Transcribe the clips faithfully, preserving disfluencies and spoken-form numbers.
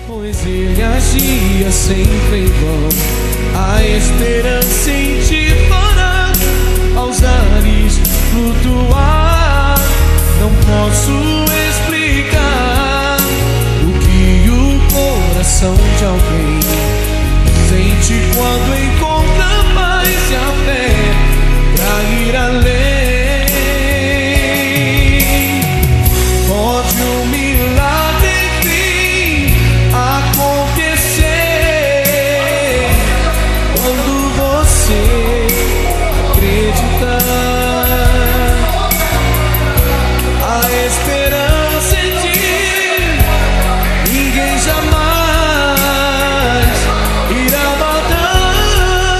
Pois ele agia sempre em vão. A esperança em ti fará aos ares flutuar. Não posso explicar o que o coração de alguém sente quando encontra paz e a fé pra ir além. Pode um milagre enfim acontecer quando você acreditar. A esperança em ti ninguém jamais irá matar.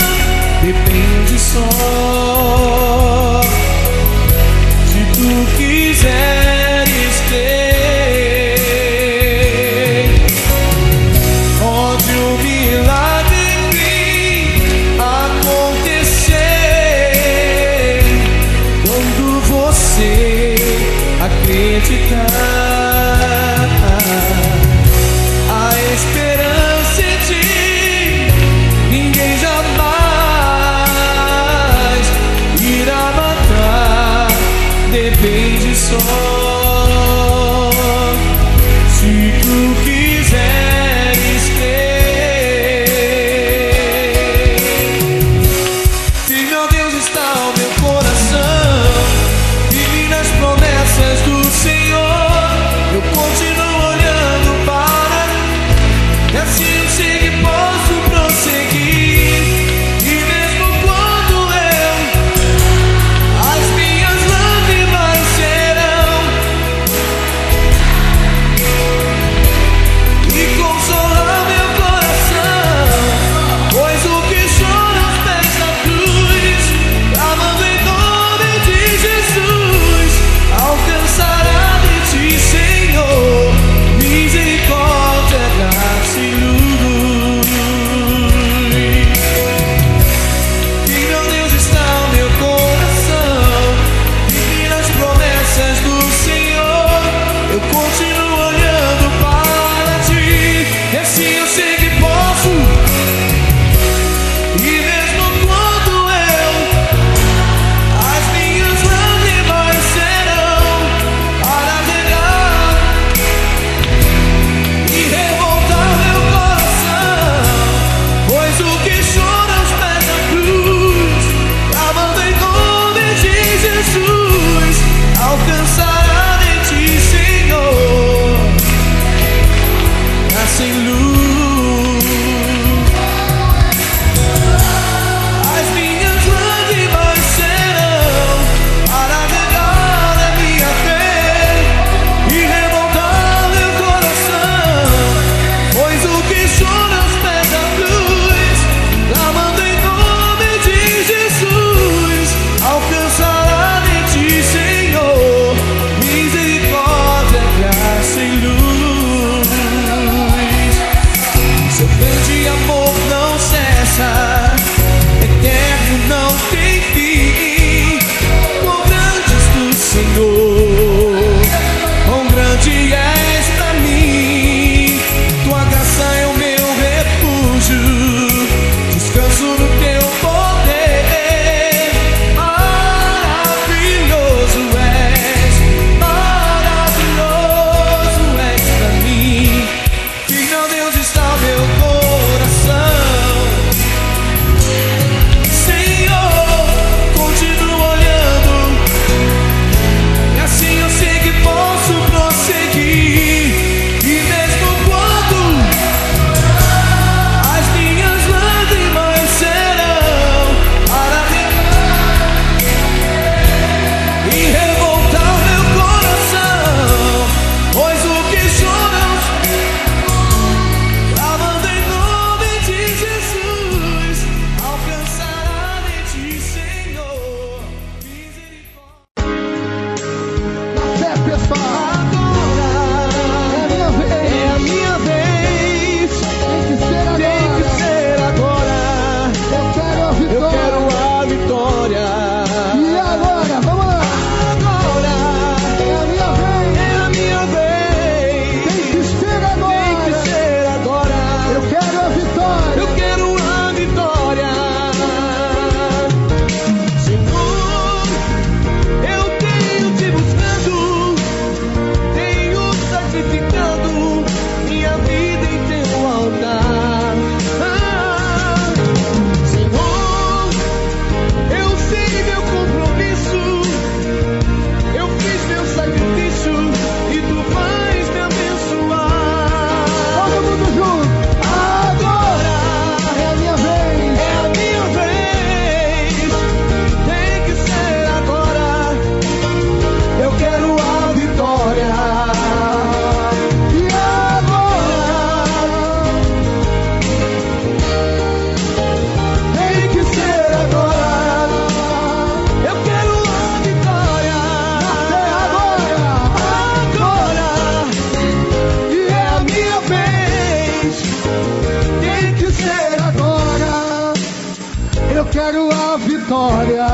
quero a vitória.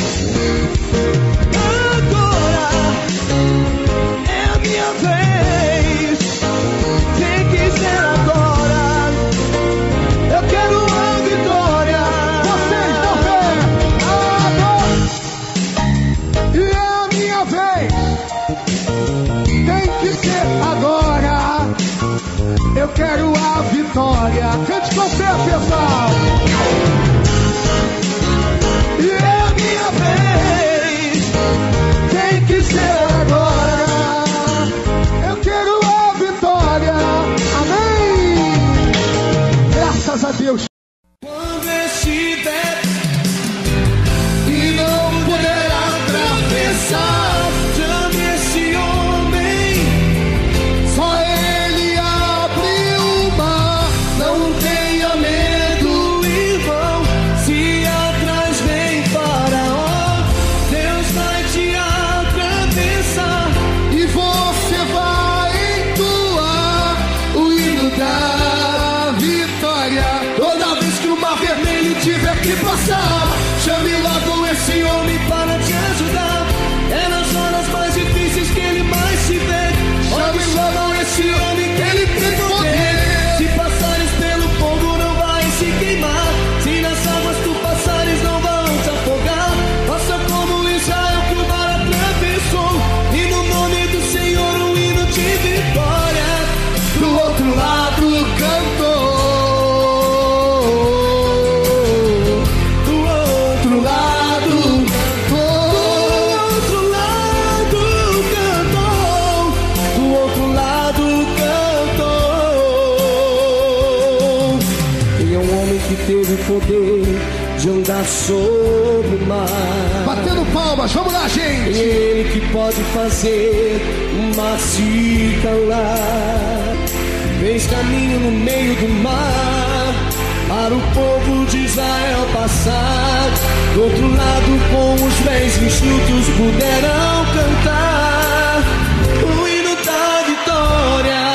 Agora é a minha vez. Tem que ser agora. Eu quero a vitória. Vocês da fé. Agora. E é a minha vez. Tem que ser agora. Eu quero a vitória. Cante com fé, pessoal. E é a minha vez. Tem que ser agora. Eu quero a vitória. Amém. Graças a Deus. Quando estiver e não puder atravessar, chame esse homem. Só ele abre o mar. Não tenha medo, irmão. Se atrás vem Faraó, Deus vai te atravessar. E você vai entoar o hino da vitória. Toda vez que o mar vermelho tiver que passar, chame logo esse homem para te ajudar. É nas horas mais difíceis que ele mais se vê. Chame logo esse homem que ele tem poder. Se passares pelo fogo não vai se queimar. Se nas águas tu passares não vão te afogar. Faça como Israel que o mar atravessou. E no nome do Senhor um hino de vitória. Do outro lado cantou. Do outro lado cantou. Do outro lado cantou. Do outro lado cantou. Ele é um homem que teve o poder de andar sobre o mar. Batendo palmas, vamos lá, gente. Ele que pode fazer o mar se calar. Fez caminho no meio do mar para o povo de Israel passar. Do outro lado, com os pés enxutos, puderam cantar o hino da vitória.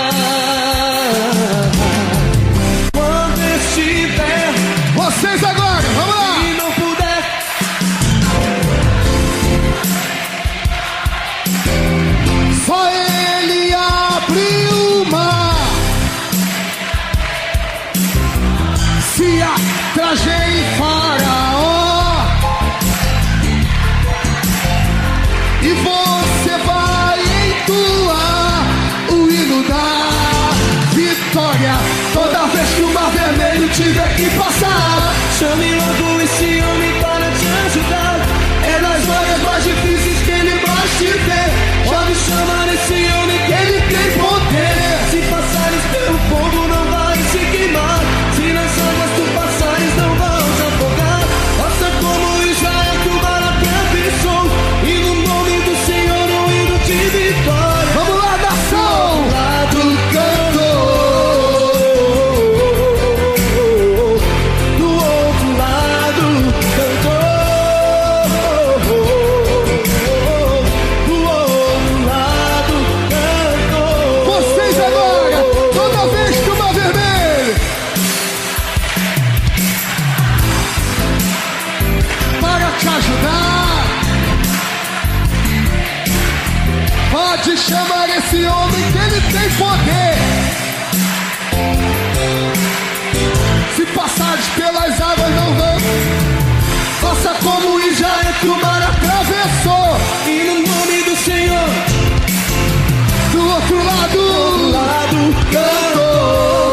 Quando estiver Vocês agora, vamos lá. e não puder, Só ele abre o mar. Se atrás vem Faraó. E você vai entoar o hino da vitória. Toda vez que o mar vermelho tiver que passar, chame logo esse homem para te ajudar. É nas horas mais difíceis que ele mais te vê. Pode chamar esse homem que ele tem poder. Se passares pelo fogo não vai se queimar. Se nas águas tu passares não vão te afogar. Faça como Israel que o mar atravessou. E no nome do Senhor um hino de vitória. vamos lá, nação. Lado cantou. Do outro lado cantou. Do outro lado cantou. Vocês agora, toda vez que o mar vermelho para te ajudar, pode chamar esse homem que ele tem poder. Se passares pelas águas não vão. Faça como Israel que o mar atravessou. E no nome do Senhor Do outro do lado lado cantou.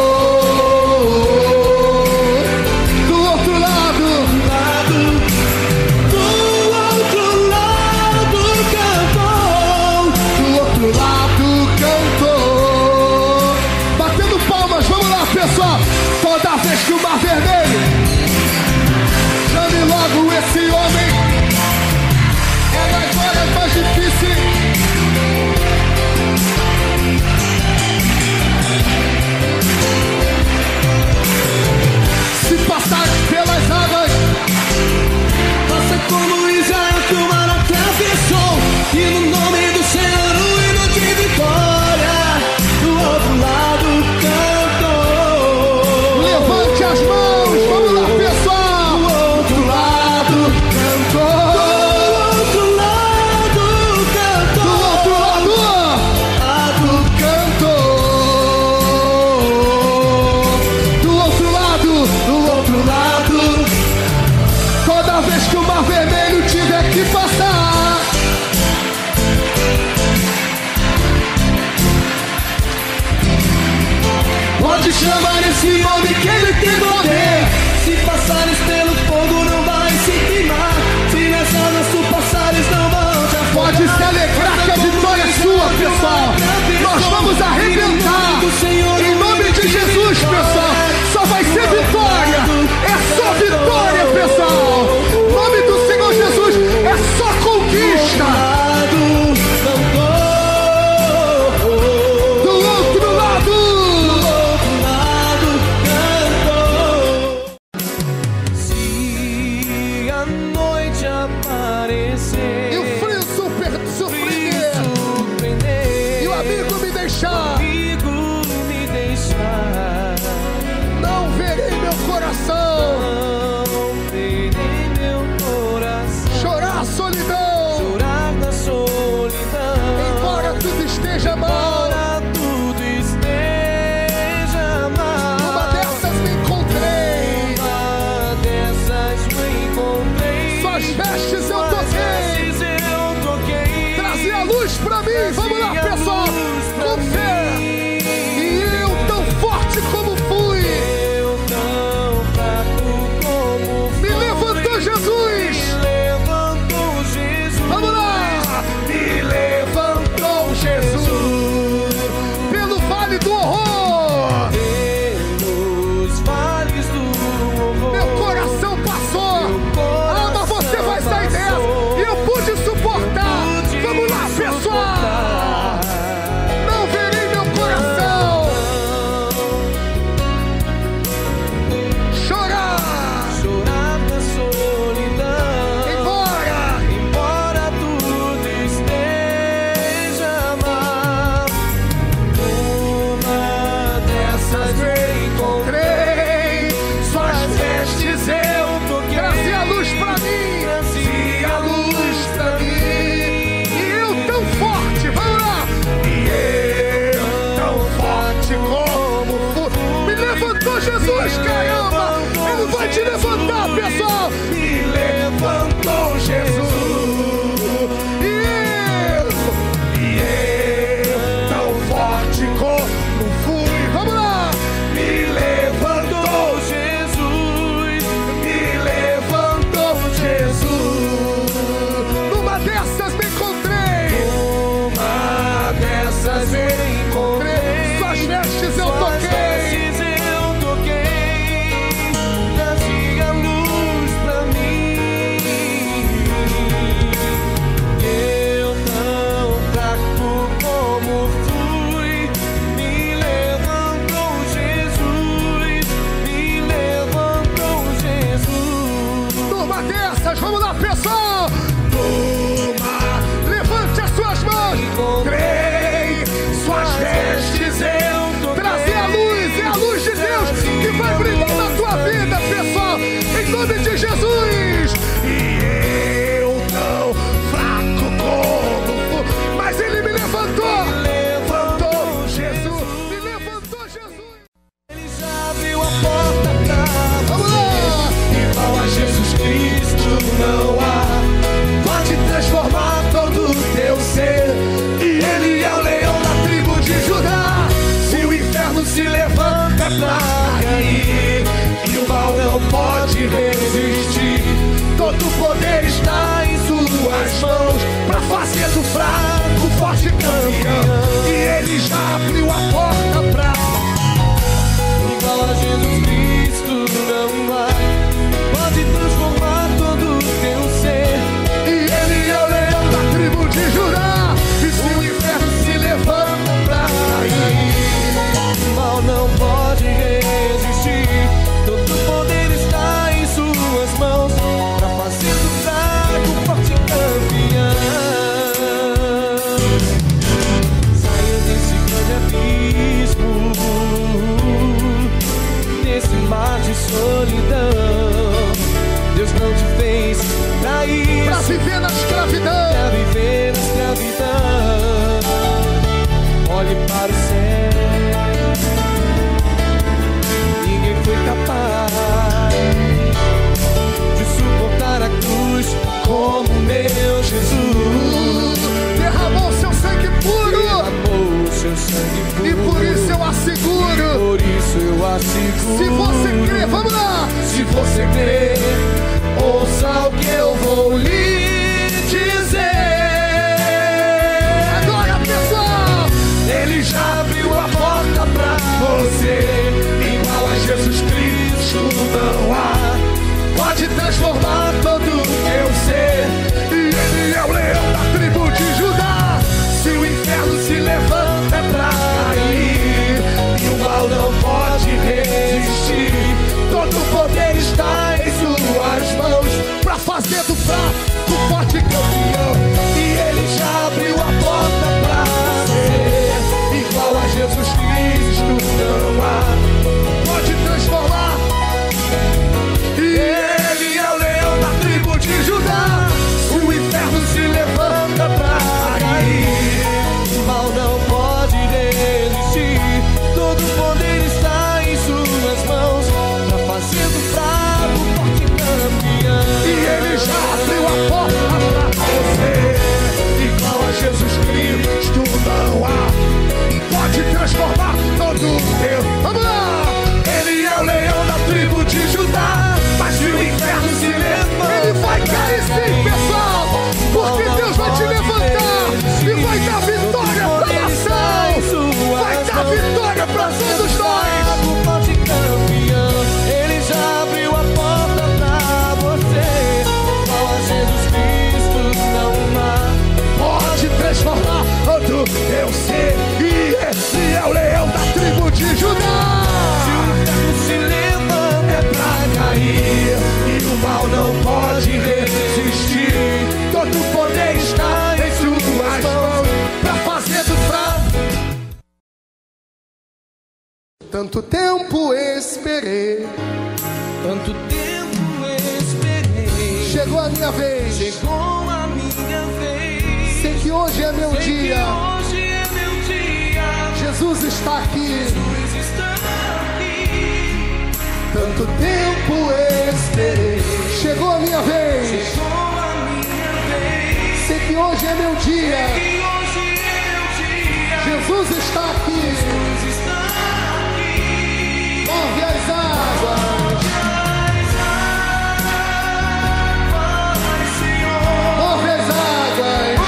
do outro lado. Lado, do outro lado cantou. Do outro lado cantou. Batendo palmas, vamos lá, pessoal. Toda vez que o mar vermelho, chame logo esse homem. É nas horas mais difíceis. Se passar pelas águas, Faça como Israel que o mar atravessou. E no nome do Senhor o hino de vitória. Do outro lado cantou. levante as mãos, vamos lá, pessoal. Do outro lado Toda vez que o mar vermelho tiver que passar, pode chamar esse nome que ele tem poder. Se passares pelo fogo não vai se queimar. Se nas águas tu passares não vão te afogar. Pode se alegrar que a vitória é sua, pessoal. Nós vamos arrebentar. Em nome de Jesus, pessoal. Só vai ser vitória. É só vitória, pessoal. Em nome do Senhor Jesus. É só conquista. você crê, ouça o que eu vou lhe dizer. Agora, pessoal! Ele já abriu a porta pra você, igual a Jesus Cristo não há. Pode transformar todo eu ser, e ele é o leão da tribo de Judá. Se o inferno se levanta é pra cair, e o mal não pode resistir. Todo o poder está em suas mãos, pra fazer do fraco o forte campeão. E ele já abriu a porta pra ser, igual a Jesus Cristo não há. Pode transformar. E ele é o leão da tribo de Judá. O inferno se levanta pra cair, o mal não pode resistir. Todo o poder está em suas mãos, pra fazer do fraco o forte campeão. E ele já abriu a porta pra você, igual a Jesus Cristo não há. Pode transformar todo o teu. Vamos lá! Ele é o leão da tribo de Judá. Mas se o inferno se levanta, Ele vai cair sim, pessoal! Porque Deus vai te levantar e vai dar vitória pra nação! Vai dar vitória pra todos nós! o forte campeão. Ele já abriu a porta pra você, igual a Jesus Cristo não há. Pode transformar todo eu ser, e esse é o leão da tribo de Judá. Se o inferno se levanta é pra cair, e o mal não pode resistir. Todo o poder está em suas mãos, pra fazer do fraco. Tanto tempo esperei, Tanto tempo esperei, chegou a minha vez. chegou a minha vez. Sei que hoje é meu Sei que dia. hoje é meu dia. Jesus está aqui. Jesus está aqui. Tanto tempo esperei, chegou a minha vez. Chegou a minha vez. Sei que hoje é meu dia. Que hoje é meu dia. Jesus está aqui. Jesus está aqui. Move as águas, Vai, Senhor. move as águas.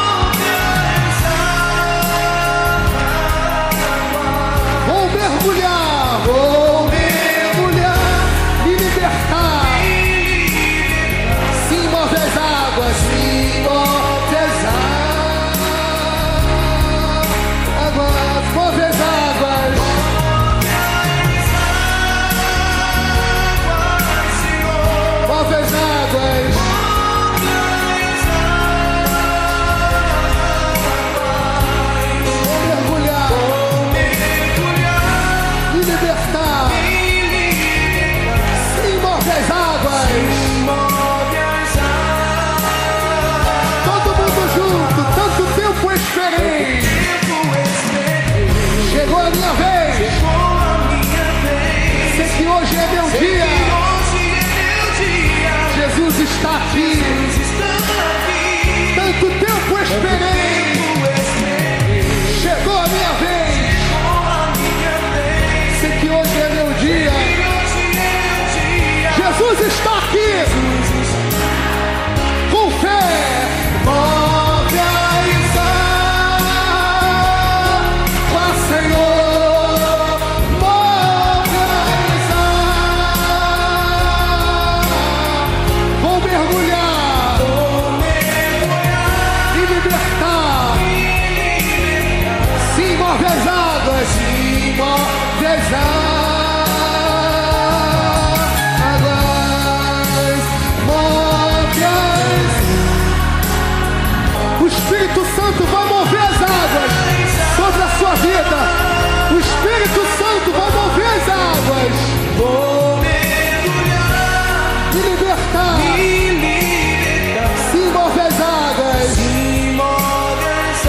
Vou mergulhar, vou mergulhar e libertar. Sim, move as águas, sim, move as águas. Move as águas. Move as águas. Vou mergulhar e libertar. Sim, move as águas. Todo mundo junto, tanto tempo esperei. Chegou a minha vez. Sei que hoje é meu dia. Jesus está aqui. Tanto tempo esperei. Chegou a minha vez. Sei que hoje é meu dia. Jesus está aqui. Com fé. Move as águas, Senhor. Move as águas. Vou mergulhar e libertar. Sim, move as águas. Sim, move as águas. Move as. O Espírito Santo vai mover as águas sobre a sua vida. O Espírito Santo vai mover as águas Vou mergulhar e libertar. e libertar. Sim, move as águas. E move as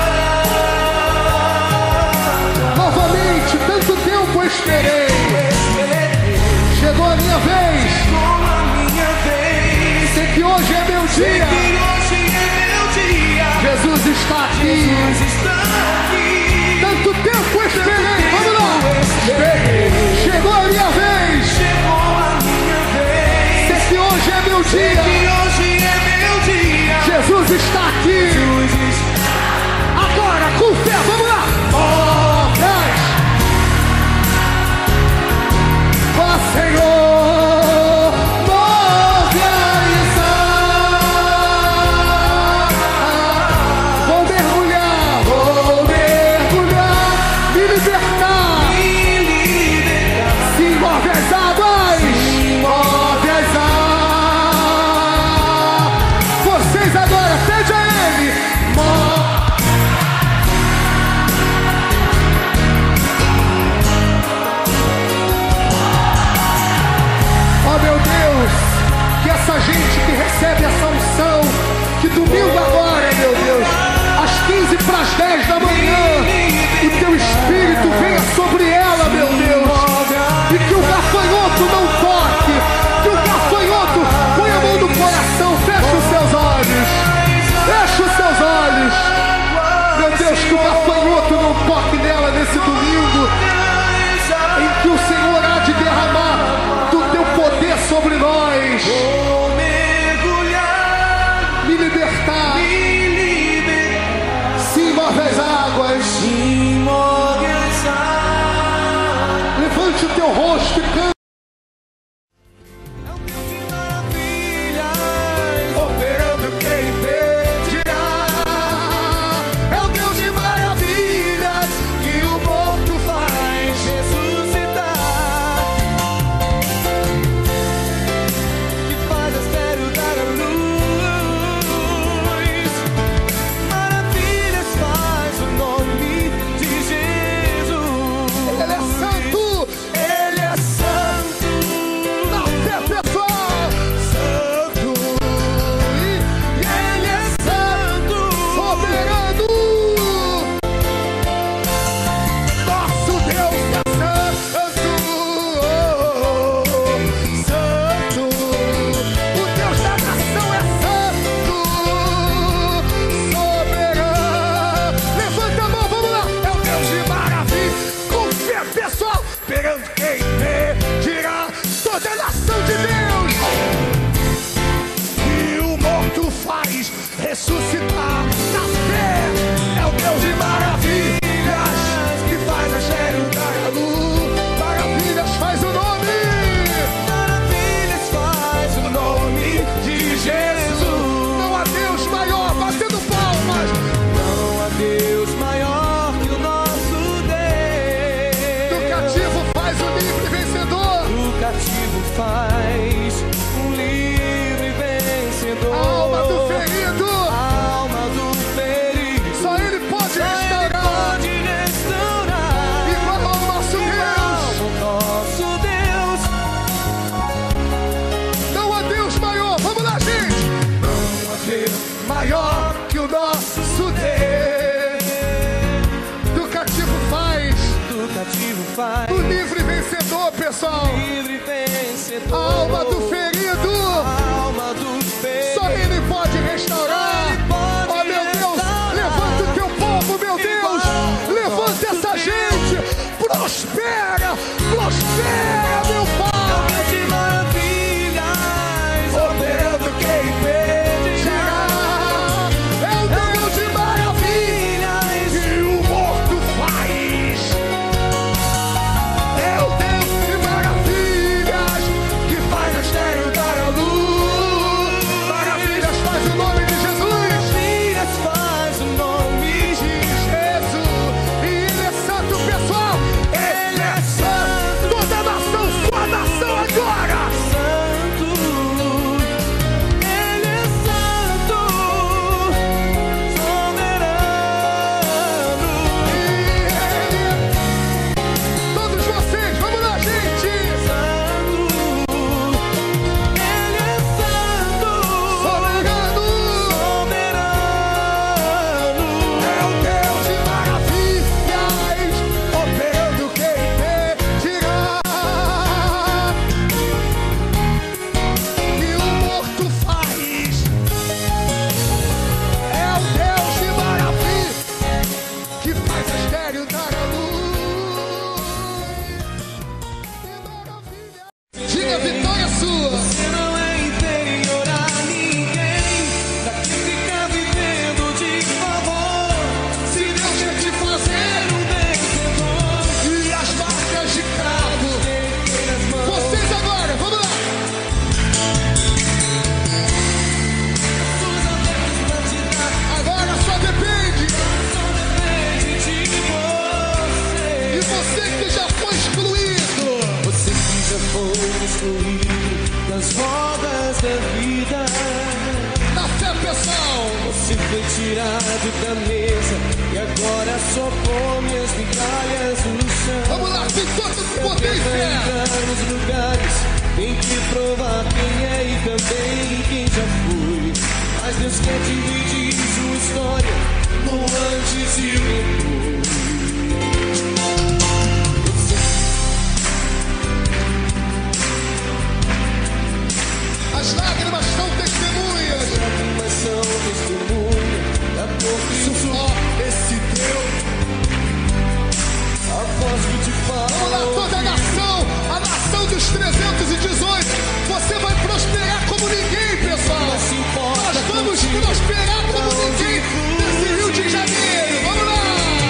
águas. Novamente, tanto tempo eu esperei. Chegou a minha vez. Chegou a minha vez. Sei que hoje é meu Sei dia. que hoje é meu dia. Jesus está aqui. Jesus está aqui. Tanto tempo eu esperei. Vamos lá. Esperei. Chegou a minha vez. Chegou a minha vez. rosto e canta. O livre vencedor, pessoal. Livre vencedor. A alma do ferido. A alma do ferido. Só Ele pode restaurar. Ó, oh, meu Deus, levanta o teu povo, meu Deus. Levanta essa gente. Prospera, prospera, meu Pai. De maravilhas, operando quem pedirá. É o Deus de maravilhas que o morto faz. É o Deus de maravilhas que faz a estéril dar a luz. Maravilhas faz o nome de Jesus. Maravilhas faz o nome de Jesus. E Ele é santo, pessoal. Ele é santo. Toda nação, sua nação agora. Santo. Ele é santo. Soberano. Todos vocês, vamos lá, gente. Santo. Ele é santo. Soberano. Soberano. É o Deus de Maravilhas, operando quem pedirá. E o morto faz. É o Deus de maravilha que faz a estéril dar a luz. Que maravilha. Diga, vitória é sua. Você não é inferior a ninguém. Pra quem fica vivendo de favor. Se Deus quer te fazer um vencedor. E as marcas de cravo. Tem nas mãos. Vocês agora, vamos lá. Suas abertas pra te dar. Agora só depende. Só depende de E você. você que já foi excluído. Você que já foi excluído das rodas da vida. Na fé, pessoal. Você foi tirado da mesa e agora só come as migalhas do chão. Vamos lá, tem todo o poder e fé. Entrar nos lugares, tem que provar quem é e também quem já foi. Mas Deus quer dividir sua história no antes e o depois. Você As lágrimas são testemunhas. lágrimas são testemunha da Isso corrida. só esse Deus. A voz que te fala. Vamos lá, toda a nação. A nação dos trezentos e dezoito. Você vai prosperar como ninguém, pessoal. Não se importa Nós vamos contigo. prosperar como Pra onde ninguém for. nesse Rio de Janeiro. Vamos lá.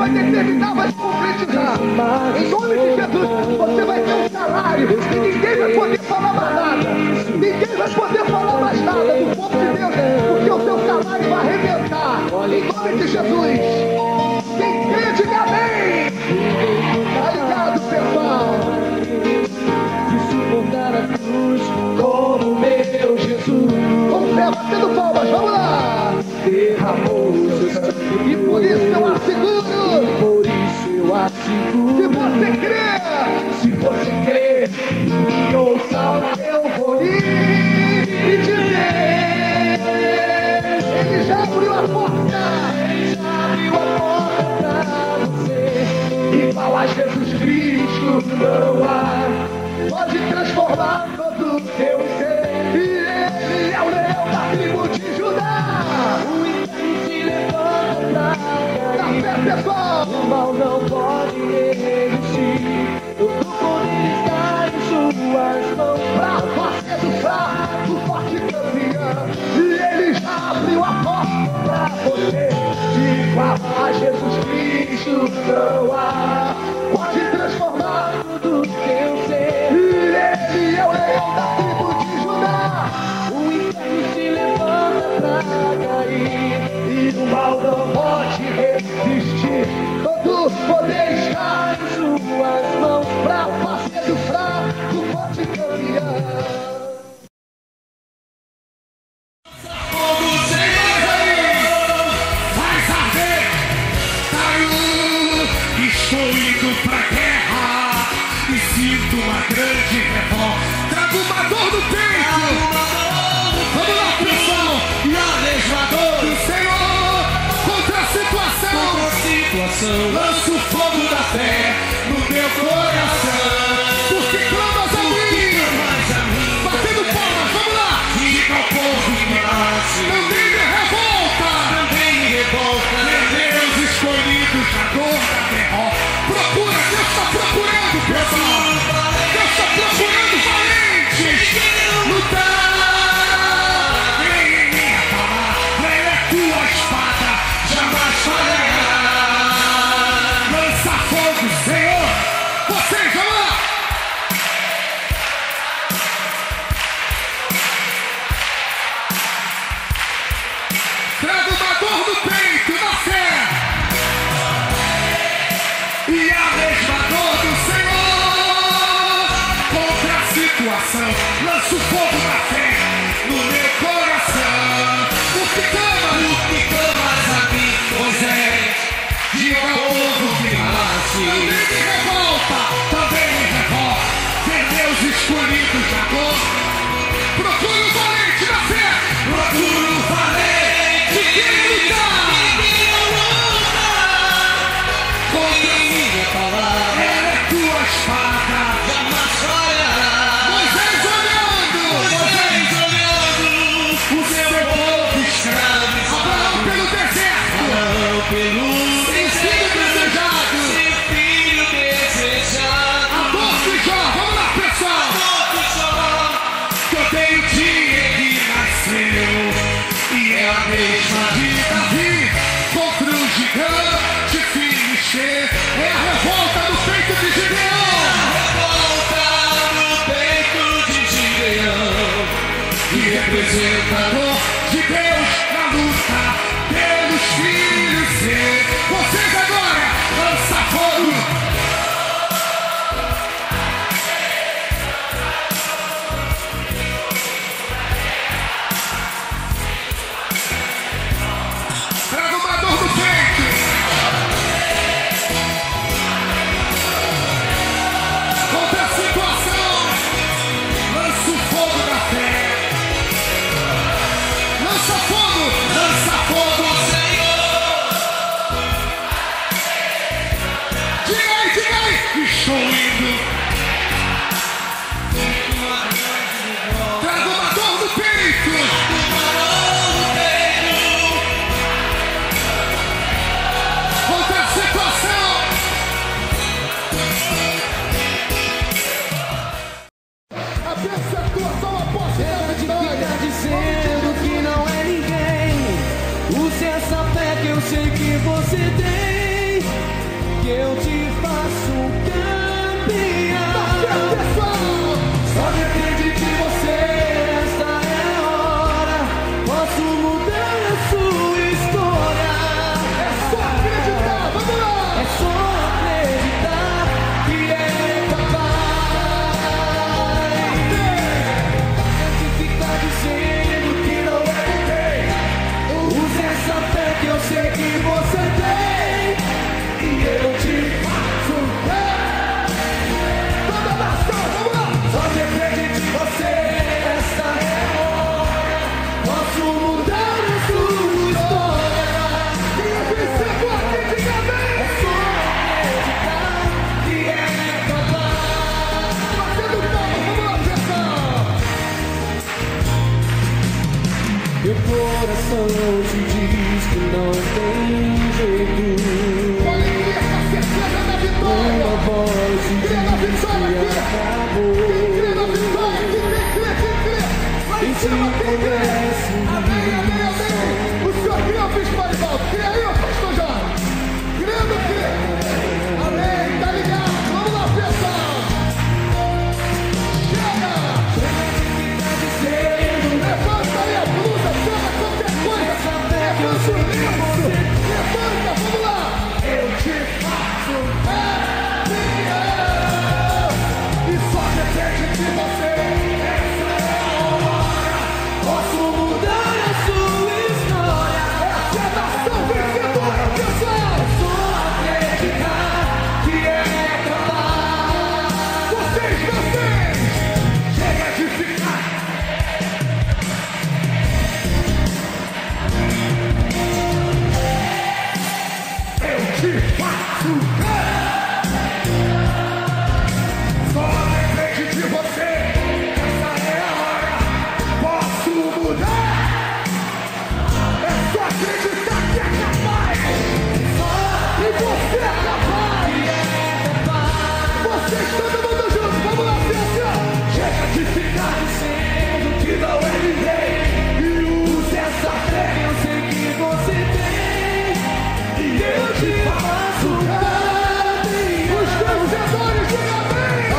vai determinar, vai concretizar. Em nome de Jesus, você vai ter um salário e ninguém vai poder falar mais nada. Ninguém vai poder falar mais nada do povo de Deus, porque o seu salário vai arrebentar. Em nome de Jesus. Quem crê, diga amém. Obrigado, pessoal. E suportar a cruz como meu Jesus. Com fé, batendo palmas, vamos lá. Derramou seu sangue. E por isso eu asseguro. Por isso eu asseguro. Se você crê, Se você crê, e ouça eu vou lhe dizer. Ele já abriu a porta. já abriu a porta pra você. Igual a Jesus Cristo não há. Pode transformar todo o teu ser. E ele é o leão da tribo de Judá. O inferno se levanta pra Na cair. fé, pessoal. O mal não pode resistir. Todo poder está em suas mãos. Pra fazer do fraco forte campeão. E ele já abriu a porta pra você. Igual a Jesus Cristo não há. Pode transformar. Todo teu ser. E ele é o leão da tribo de Judá. O inferno se levanta pra cair. E o mal não pode resistir. Todo poder está Está em suas mãos. pra fazer do fraco forte campeão. Estou indo pra guerra e sinto uma grande revolta. Trago uma dor no peito. Vamos lá, pessoal. E a mesma dor do Senhor contra a situação. Contra a situação. Lanço o fogo da fé no meu coração. Porque clamas a mim. Batendo palmas, vamos lá. Diga ao povo que nasce. Também me revolta. Também me revolta. Deus escolhido na dor da derrota. Procura, Deus está procurando, pessoal. Deus está procurando valentes. Lutar. Vem em minha palavra, ela é tua espada, jamais falhará. Lança fogo, Senhor. Vocês, vamos lá. Trago uma dor no peito, na fé. E a mesma dor do Senhor contra a situação. Lanço fogo na fé no meu coração. O que clamas, o que clamas a mim, Moisés, diga ao povo que nasce. Também me revolta, também me revolta. Ver Deus escolhido de agora. Procura o valente na fé. Procura o valente que lutar. Contra a minha palavra, ela é tua espada, jamais falhará. Moisés olhando, Moisés olhando, o seu povo escravo. Abraão pelo deserto, Abraão pelo filho desejado, seu filho desejado. A dor do Jó, vamos lá, pessoal. A dor do Jó, que eu tenho o dia que nasceu, e é a mesma de Davi contra o gigante Filister. É a revolta no peito de Gideão. A revolta no peito de Gideão. E representador de Deus na luta pelos filhos seus. Vocês agora, lança fogo. Traga uma dor no peito. Contra a situação. Lança o fogo da fé. Lança fogo. Lança fogo, Senhor. que eu te faço campeão. Só depende de você, esta é a hora. Posso mudar a sua história. É só acreditar, vamos lá! É só acreditar que é capaz. Antes de ficar dizendo que não é ninguém, use essa fé que eu sei que você tem. E eu te faço bem. Toda a nação, vamos lá! Só depende de você, esta é a hora. Posso mudar a sua história. Quem venceu aqui, diga bem! É só acreditar que é capaz. Batendo palmas, vamos lá, pessoal! Meu coração te diz que não tem jeito. Pode ter essa certeza da Uma vitória! voz te Crê na diz vitória que aqui! acabou. Quem crê na vitória aqui, quem crê, quem crê? Lá em Quem te cima, quem crê? conhece, Amém, amém, amém! O senhor crê, ó, Bispo Arivaldo? Crê aí, ó, pastor Jorge? Crê ou não crê? Amém, tá ligado? Vamos lá, pessoal! Chega! Levanta aí a blusa, pega qualquer coisa! Levanta o lenço! Levanta, vamos lá! Eu te faço campeão! E só depende de você! Essa é a hora! Posso mudar a sua história. Essa é a nação vencedora, pessoal! É só acreditar que é capaz. Vocês, vocês! Chega de ficar! Eu te faço bem! Só depende de você! Essa é a hora! Posso mudar! É só acreditar que é capaz! E você é capaz! Vocês, todo mundo junto! Vamos lá, pessoal! Chega de ficar Dizendo que não é ninguém. e use Use essa fé que eu sei que você tem. E eu te faço campeão. os vencedores de amém!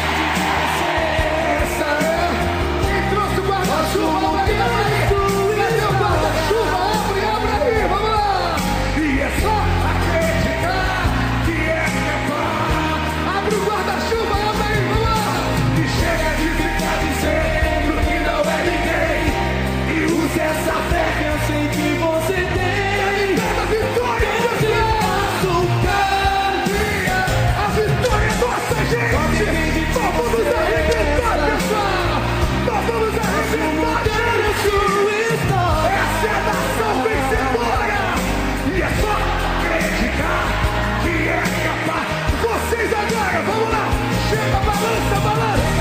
Essa é Quem trouxe o guarda-chuva? Abre aí, abre aí! Cadê o guarda-chuva? Abre, abre aí! Vamos lá! E é só acreditar que é capaz! Abre o guarda-chuva, abre aí! Vamos lá! e chega de ficar dizendo que não é ninguém. E use essa fé que eu sei que você tem. Pega a vitória, Eu te pessoal! faço campeão. A vitória é nossa, gente! Nós vamos arrebentar, pessoal! Nós vamos arrebentar, gente! Essa é a nação vencedora! E é só acreditar que é capaz! Vocês agora, vamos lá! Chega, balança, balança!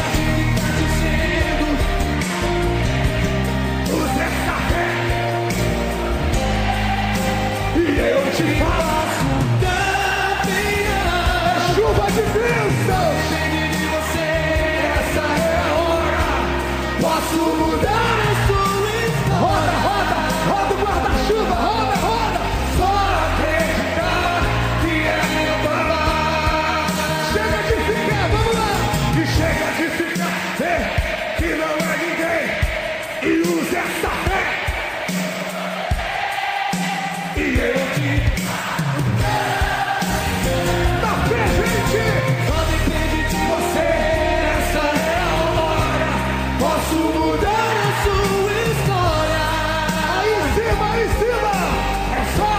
Use essa fé! E eu te faço campeão. chuva de bênção! Depende de você. Essa é a hora! Posso mudar? A sua história. Roda, roda, roda o guarda-chuva, roda, roda! Só acreditar que é capaz. Chega de ficar, vamos lá! E chega de ficar, é, que não é ninguém! E use essa fé! E eu te Na fé, gente! Só depende de você. Essa é a hora. Posso mudar a sua história. Aí em cima, aí em cima! É só!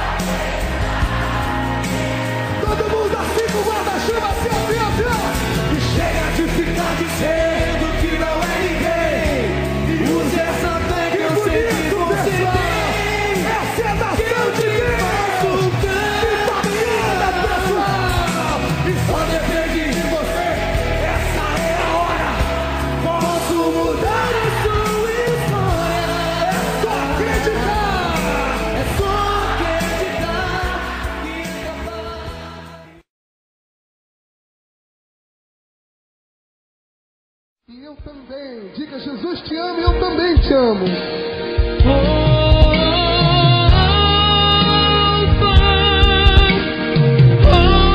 Todo mundo assim com o guarda-chuva, assim, assim, assim! E chega de ficar dizendo que não é ninguém. E use essa fé que eu sei que Bonito, você pessoal! tem. Essa é a nação Que eu de te Deus! faço Vitamina, pessoal! E só depende de você. Essa é a hora. Posso mudar a sua história. É só acreditar! É só acreditar que é capaz. E eu também. Diga, Jesus te ama e eu também te amo. Oh, oh, oh, oh.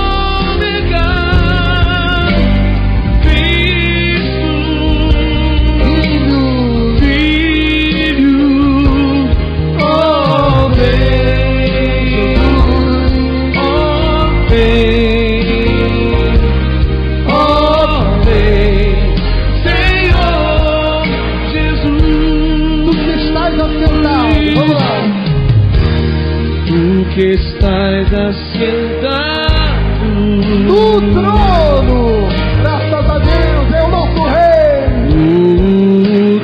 que estás assentado no trono, graças a Deus, é o nosso Rei. no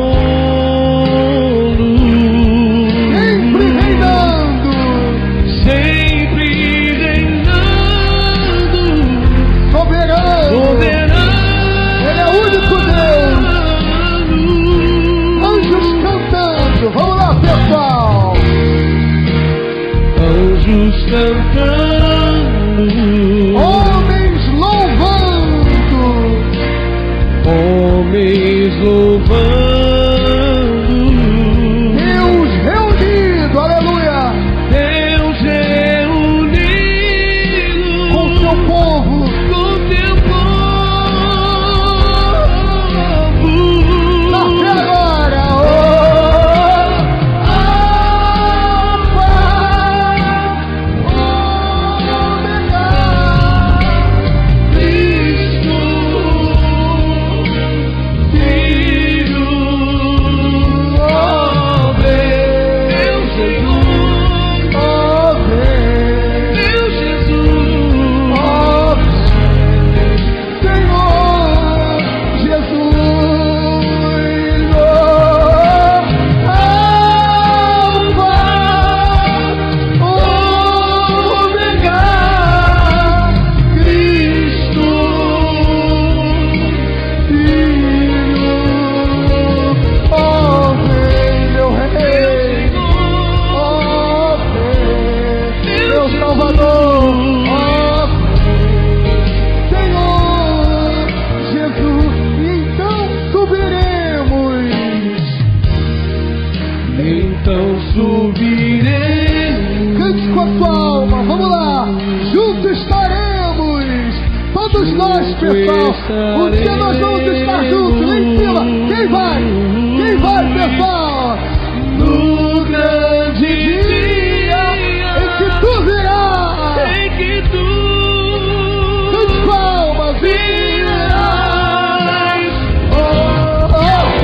trono, Sempre reinando, sempre reinando, soberano. soberano. Ele é o único Deus. Anjos cantando, vamos lá, pessoal. Anjos cantando, Homens louvando, homens louvando, Deus reunido, aleluia, Deus reunido com seu povo. com teu Na povo. fé agora, oh, Alfa, Ômega, Cristo, Filho, oh, meu Senhor, oh, vem, meu Jesus, oh, Senhor Jesus, oh, Alfa, Ômega, Cristo, Filho, oh, vem, meu Rei, oh, vem, meu Salvador, oh, Senhor Jesus, e então subiremos. então subiremos. Cante com a sua alma, vamos lá, juntos estaremos, todos nós, pessoal. Um dia nós vamos estar juntos, lá em cima. Quem vai? Quem vai, pessoal? No grande dia Em que tu virás, em que tu cante com a alma, virás. virás. Oh, oh.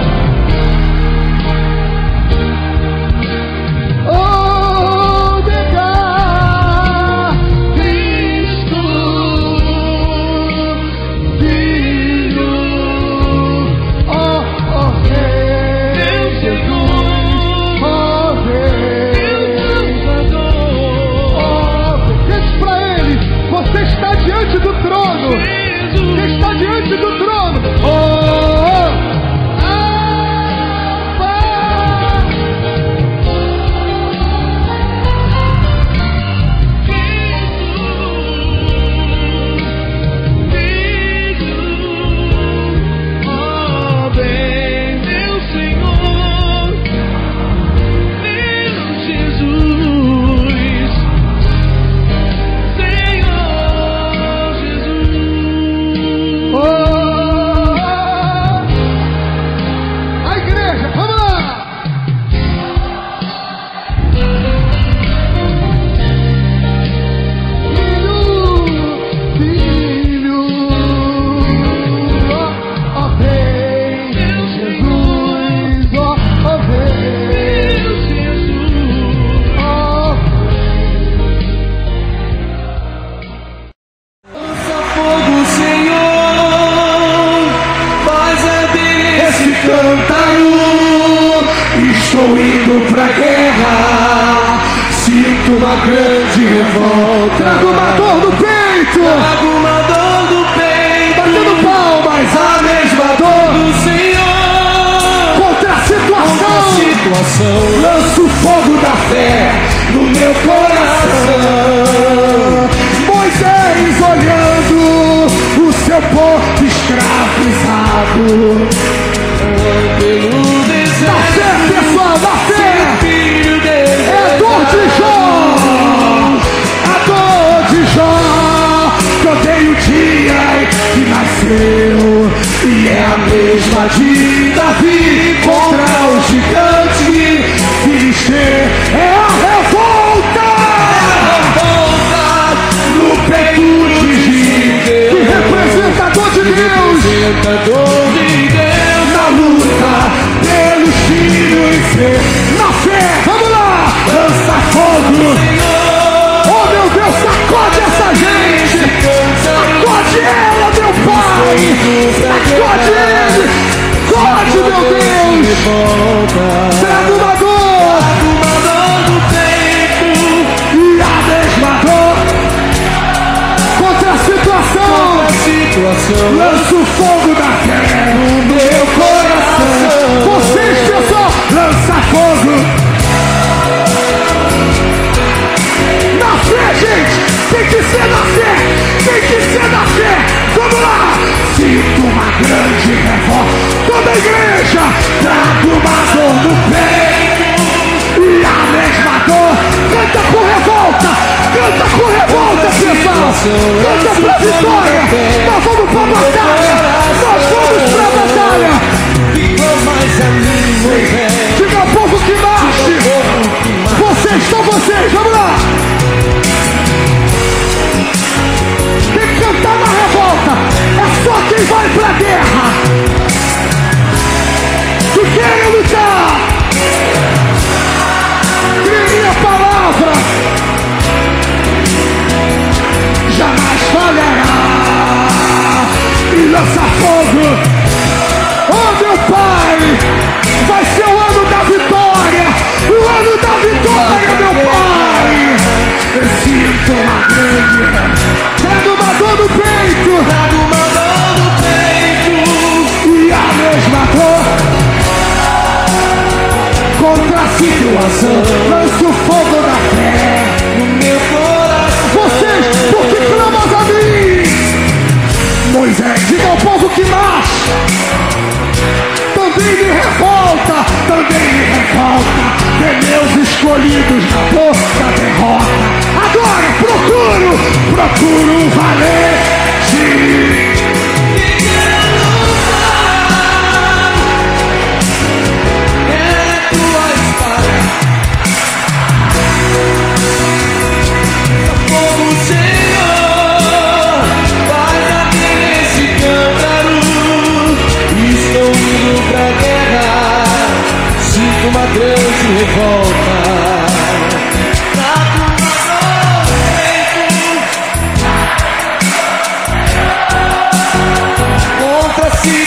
Ômega, Cristo, Filho, oh, oh, Rei, meu Senhor, oh, Rei, meu Salvador, oh, Rei. Diz pra ele, você está diante do trono, você Jesus, está diante do trono, oh, Alfa, ó bem, meu Senhor, meu Jesus, Senhor Jesus. oh. A igreja, vamos lá. Filho, filho, ó, ó, vem, Jesus, ó, ó, vem, ó. Lança fogo, Senhor, faz abrir esse cântaro. Estou indo pra guerra, sinto uma grande revolta. Traga uma dor no peito, Trago uma dor do peito, batendo palmas, a mesma dor do Senhor. contra a Contra a situação. situação, lanço o fogo da fé no meu coração. Moisés olhando o seu povo escravizado. Pelo Na fé, deserto, pessoal, na fé. filho É a dele. dor de Jó, a dor de Jó. Contei o dia que nasceu e é a mesma de Davi contra o gigante Filisteu. É a revolta no peito de Gideão, que representa a dor de Deus. Representador de Deus. Trago uma dor, uma dor no peito. e a mesma dor contra a situação. A situação Lanço fogo da fé no meu coração. Vocês, pessoal, lança fogo. Na fé, gente, tem que ser na fé, tem que ser na fé. Vamos lá. Sinto uma grande revolta. Toda a igreja, trago uma dor no peito e a mesma dor. Canta com revolta, canta com revolta, pessoal. Canta pra vitória. Nós vamos pra batalha, nós vamos pra batalha. ficou mais a mim, Moisés. Diga ao povo que marche. Vocês são vocês, vamos lá. Tem que cantar na revolta. É só quem vai pra guerra que querem lutar. Criem a palavra, jamais falhará. E lança fogo. Oh, meu Pai, vai ser o ano da vitória. O ano da vitória, meu Pai. Eu sinto uma grande. Trago uma dor no peito. Trago uma dor no peito. E a mesma dor contra a situação. Lanço fogo da fé No meu coração. vocês, porque clamas a mim. Moisés, diga ao povo que marcha. Também me revolta, também me revolta. Ver meus escolhidos na boca da derrota. Agora procuro, procuro um valente. É tua espada. Fogo, Senhor, faz arder esse cântaro. Estou indo pra guerra, sinto uma grande revolta. Trago uma dor no peito. Contra si,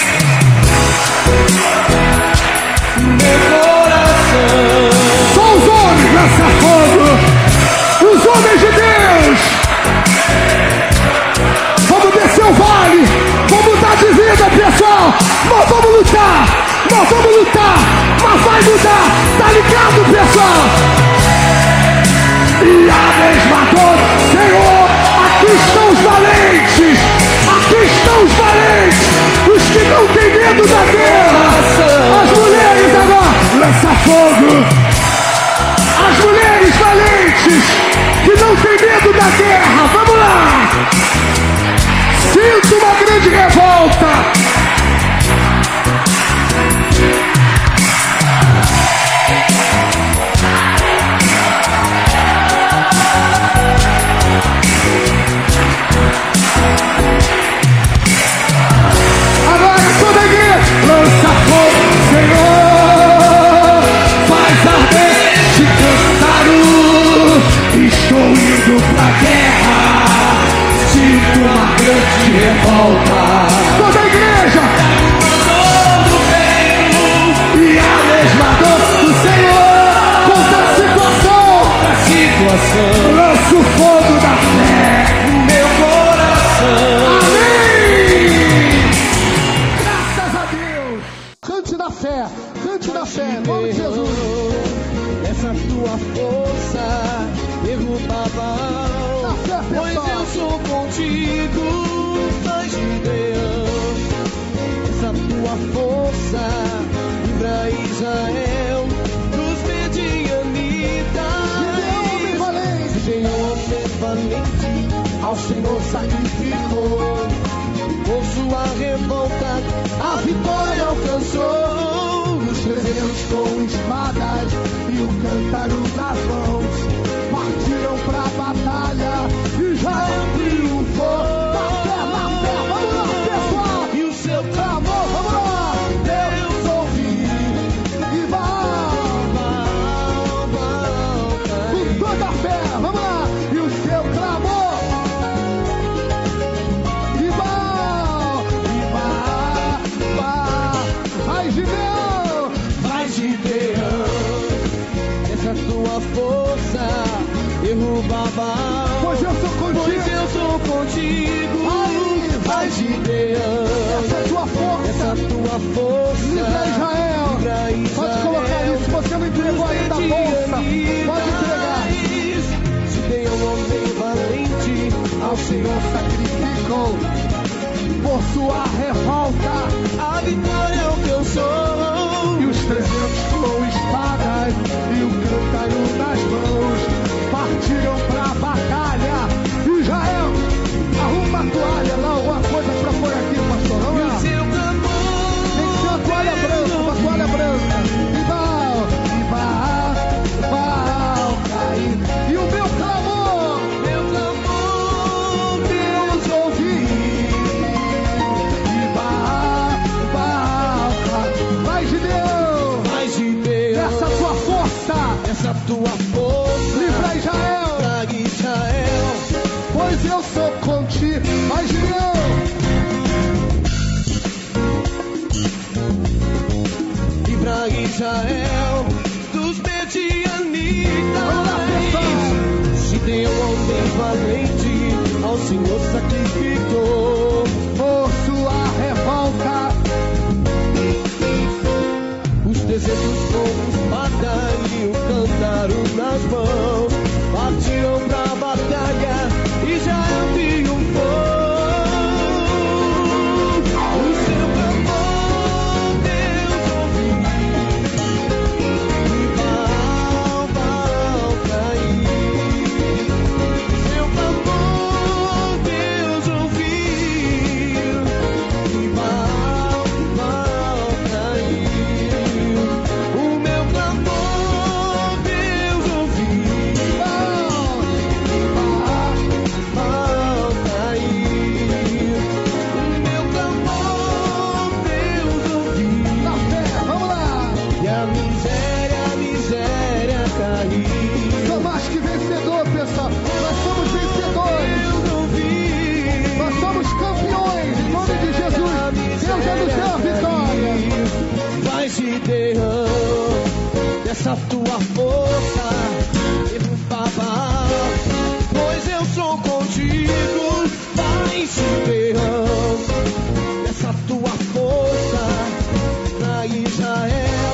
meu coração. Só os homens lança fogo. Os homens de Deus. Vamos descer o vale. Vamos mudar de vida, pessoal. Nós vamos lutar. Nós vamos lutar. Mas vai mudar. Tá ligado, pessoal? E a mesma dor, Senhor. Aqui estão os valentes. Aqui estão os valentes. Os que não têm medo da guerra. As mulheres agora. Lança fogo. As mulheres valentes que não têm medo da guerra, vamos lá! Sinto uma grande revolta! Agora toda a igreja, lança fogo, Senhor! Faz arder esse cântaro. Estou indo pra guerra. Sinto uma grande revolta. Toda a igreja. E a mesma dor do Senhor contra a situação. A situação Lanço o fogo da fé. no meu coração. Amém. Graças a Deus. Cante na fé. Cante na fé. Em nome de Jesus. Essa tua força derruba Baal. Na fé, Pois pessoal. eu sou contigo, Pai de Deus. Essa tua força livra Israel dos medianitas. Gideão, homem valente. Gideão, homem valente, Ao Senhor sacrificou. por sua revolta A vitória alcançou. Os guerreiros com espadas e o cântaro nas mãos partiram pra batalha. Israel triunfou. Na fé, na fé, vamos lá, pessoal. e o seu Clamou, vamos lá. Deus ouviu e vai. Com toda a fé, vamos lá. E o seu clamor. E vai, e vai, vai. Vai, Gideão. Vai de Deus. força derruba Baal. Pois eu sou contigo. Pois eu sou contigo. Ai, vai Gideão. Essa é tua força. Essa tua força. Livra Israel. Livra Israel. Pode colocar isso. Se você não entregou ainda a bolsa, pode entregar. Gideão, homem valente, Ao Senhor sacrificou por sua revolta. a vitória é o que eu sou. E os trezentos com espadas e o cântaro nas mãos partiram pra batalha. Israel, arruma a toalha lá, alguma coisa pra pôr aqui, pastor. Vamos E lá. o seu clamor, Tem que ser uma toalha branca, uma toalha branca. E Baal, e Baal, Baal cair. E o meu clamor, meu clamor, Deus ouviu. E Baal, Baal cair. Vai, Gideão, vai Gideão. essa tua força, Essa tua força, livra Israel. traga Israel. Pois eu sou contigo. Vai, Gideão. Livra Israel dos medianitas. Vamos lá, pessoal. Gideão, homem valente, ao Senhor sacrificou. Por sua revolta, Os dezetos com espada e o cântaro nas mãos partiram pra batalha, Israel triunfou. O seu clamor Deus ouviu, e Baal, Baal caiu. Seu clamor Deus ouviu, e Baal, Baal caiu. O meu clamor Deus ouviu, Baal, Baal caiu. O meu clamor Deus ouviu, na fé, vamos lá. e a miséria, a miséria caiu. Sou mais que vencedor, pessoal. Nós somos vencedores. Deus ouviu, Nós somos campeões. Em nome de Jesus. Deus já nos deu a vitória. vai Gideão, dessa tua força derruba Baal, pois eu sou contigo. Vai Gideão, dessa tua força pra Israel.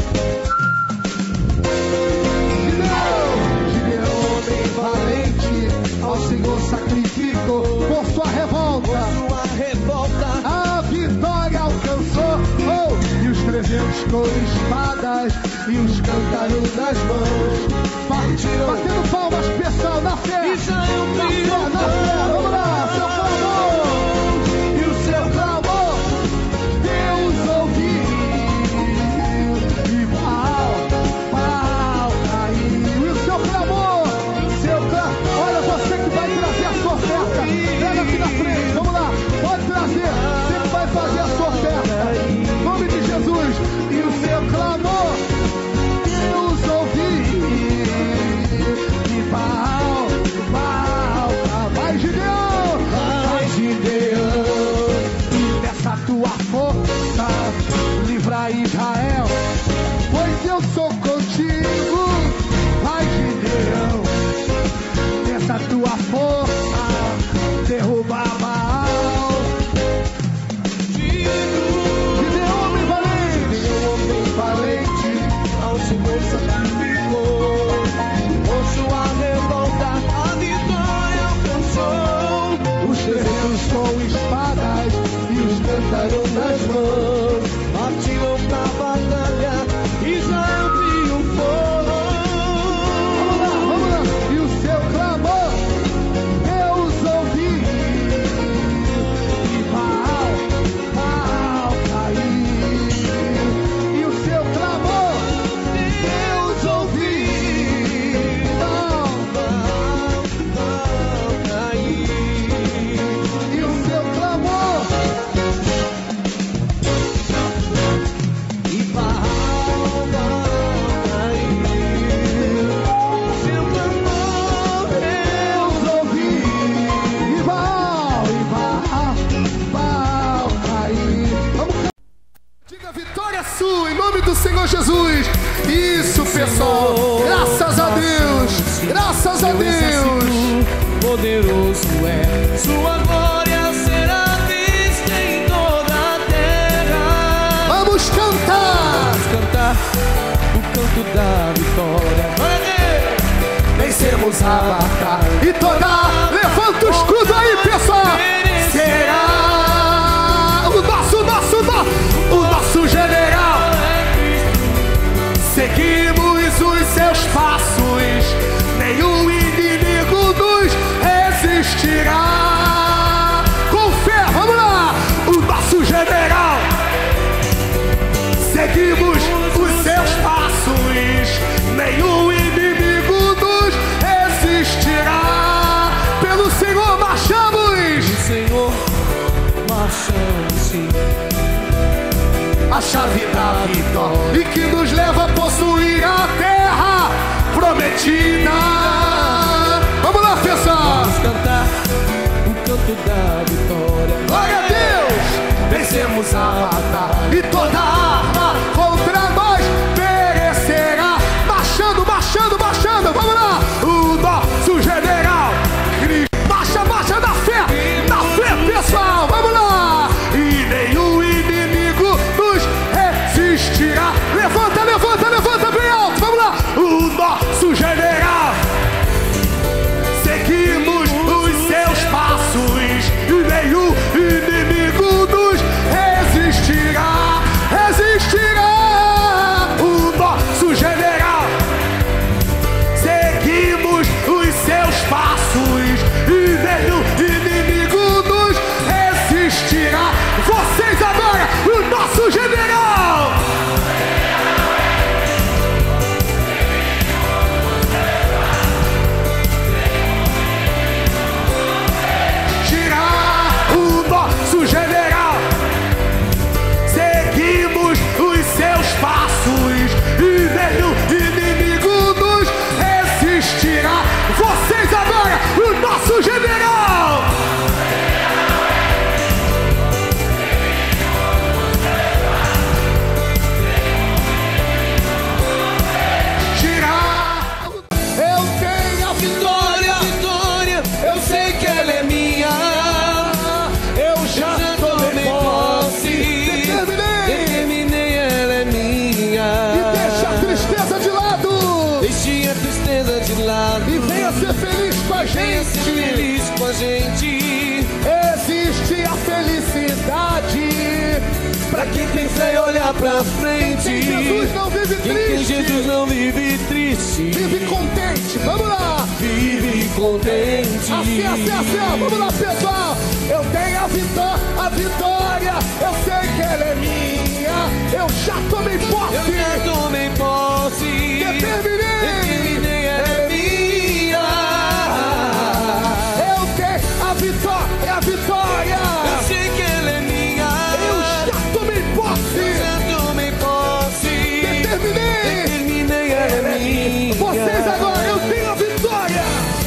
Gideão, Gideão, homem valente, ao Senhor sacrificou por sua revolta. Sua revolta, A vitória alcançou. Oh, e os trezentos com espadas e os cântaros nas mãos partiram. Batendo palmas, pessoal, na fé. Israel Na fé, na fé. Vamos lá, seu clamor. e o seu Clamor, Deus ouviu. E Baal, Baal caiu. E o seu clamor, seu clamor. Olha, você que vai trazer a sua oferta. Pega aqui na frente, vamos lá. Pode trazer. Você que vai fazer a sua oferta. Em nome de Jesus. E o seu clamor, Deus ouviu. E Baal, Baal, vai Gideão. vai Gideão. E dessa tua força livra Israel, pois eu sou contigo. Vai Gideão, dessa tua força derruba Baal. Gideão, homem valente, homem valente, Ao Senhor sacrificou, por sua revolta a vitória alcançou. os trezentos com espadas e os Cântaram nas mãos, partiram pra batalha, Israel triunfou. Vamos lá, vamos lá. E o seu clamor, Deus ouviu. E Baal, Baal caiu. E o seu clamor, Deus ouviu. Baal, Baal, Baal caiu. e o seu clamor, E Baal, Baal caiu. Seu clamor Deus ouviu. E Baal, e Baal, Baal caiu. Vamos cantar. Diga vitória sua em nome do Senhor Jesus. Isso, pessoal. Graças a Deus. Graças a Deus. Poderoso é, sua glória será vista em toda a terra. Vamos cantar. Vamos cantar o canto da vitória. Vencemos a batalha e toda. Levanta o escudo aí, pessoal. Será o nosso, nosso, nosso, o nosso general. Seguimos os seus passos, nenhum inimigo nos resistirá. Com fé, vamos lá. O nosso general. Seguimos os seus passos, nenhum inimigo nos resistirá. Pelo Senhor marchamos. O Senhor marchamos, sim. A chave da vitória e que nos leva a possuir a terra prometida. Vamos lá, pessoal. Vamos cantar o canto da vitória. Glória a Deus. Vencemos a batalha e toda arma contra nós perecerá. Marchando, marchando, marchando. Vamos lá. O nosso general Cristo. Marcha, marcha na fé. Na fé, pessoal. Vamos lá. E nenhum inimigo nos resistirá. Levanta, levanta, levanta bem alto. Vamos lá. O nosso general. Seguimos os seus passos e nenhum inimigo nos resistirá. Resistirá. O nosso general. Seguimos os seus passos e nenhum inimigo nos resistirá. Vocês agora, o nosso general. Tirar o nosso general. Seguimos os seus passos e nenhum inimigo nos resistirá. Vocês agora, o nosso general. Tirar. Eu tenho a vitória, Vitória, eu sei que ela é minha. eu já tomei posse. Determinei. Determinei, ela é minha. E deixa a tristeza de lado. Deixe a tristeza de lado. E venha ser feliz com a Venha ser gente. feliz com a gente. Existe a felicidade Pra quem tem fé e olhar pra frente. Quem Jesus não vive Quem tem triste. Jesus não vive triste. Vive contente. Vamos lá. Vive contente. Assim, assim, assim, ó. Vamos lá, pessoal. Eu tenho a vitória, a vitória. Eu sei que ela é minha. Eu já tomei Eu posse. já tomei posse. Determinei. Determinei, ela é minha. Eu tenho a vitória, a vitória. Eu sei que ela é minha. Eu já tomei posse. já tomei posse. Determinei. Determinei, ela é minha. Vocês agora, eu tenho a vitória.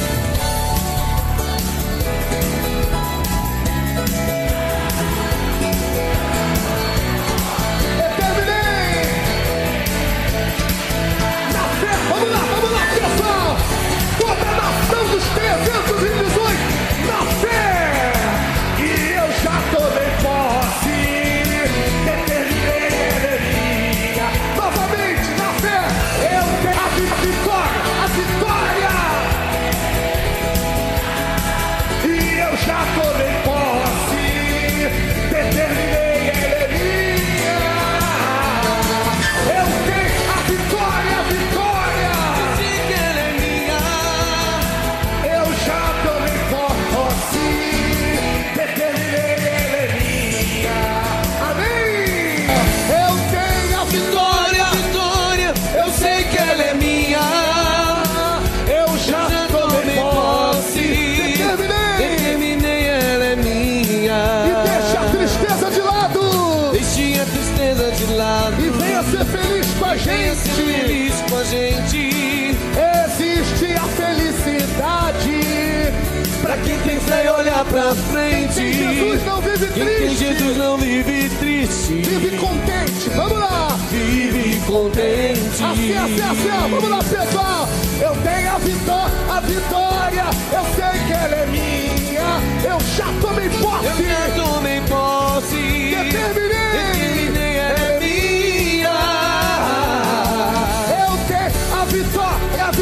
Determinei. Na fé, vamos lá, vamos lá, pessoal. Toda a nação dos trezentos e dezoito. Na fé. E eu já tomei posse. Determinei, ela é minha. Novamente, na fé. Eu tenho a vi- vitória, a vitória. E eu já tomei posse. Determinei, ela é minha. Eu tenho a vitória, a vitória. Sei que ela é minha. Eu já tomei posse. Determinei, ela é minha. Amém. Eu tenho a Vitória, vitória. vitória. Eu sei que ela é minha. Eu já Já tomei tomei posse. posse. Determinei. Determinei, ela é minha. E deixa a tristeza de lado. Deixe a tristeza de lado. E venha ser feliz com a Venha ser gente. feliz com a gente. Existe a felicidade Pra quem tem fé e olhar pra frente. Quem Jesus não vive Quem tem triste. Jesus não vive triste. Vive contente. Vamos lá. Vive contente. Assim, assim, assim, ó. Vamos lá, pessoal. Eu tenho a vitória, a vitória, eu sei que ela é minha. Eu já tomei posse. Eu já tomei posse. Determinei, Determinei, ela é minha. eu tenho a vitória, a